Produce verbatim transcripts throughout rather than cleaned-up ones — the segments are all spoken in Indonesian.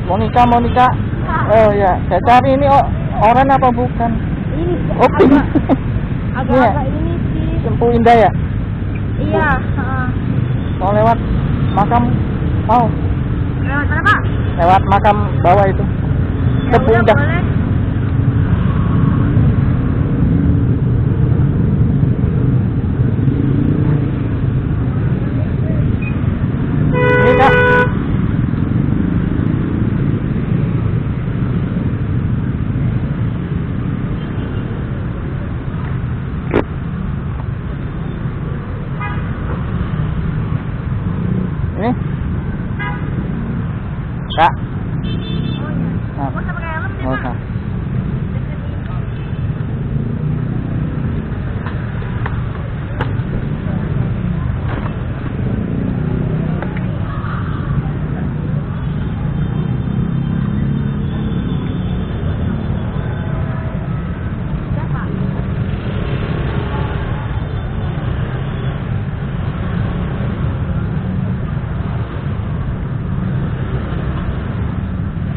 Monica, Monica. Oh ya, saya cari ini oh, orang apa bukan? Ini Oh, pink. agak-agak ini sih. Sempu Indah ya? Iya. Uh. Mau lewat makam, mau? Lewat mana Pak? Lewat makam bawah itu. Ya Sempu udah Indah. boleh. Ini Kak. Ini. Kak. Nah, Nggak usah pakai helm ya, nggak Pak. usah.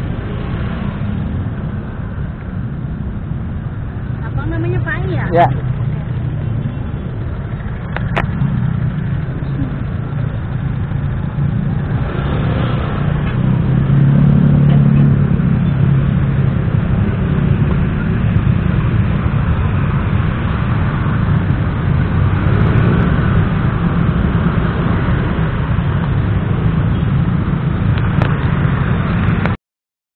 Abang namanya Pak ya? Ya.